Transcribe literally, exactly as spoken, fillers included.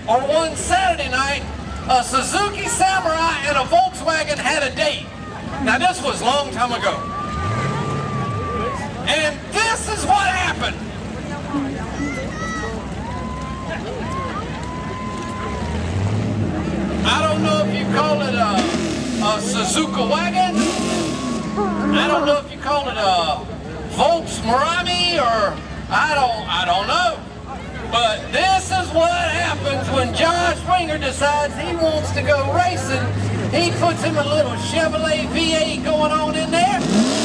or one Saturday night, a Suzuki Samurai and a Volkswagen had a date. Now this was a long time ago. And this is what happened. I don't know if you call it a, a Suzuki wagon. I don't know if you call it a Volkswagen or I don't I don't know. But this is what happens when Josh Springer decides he wants to go racing. He puts him a little Chevrolet V eight going on in there.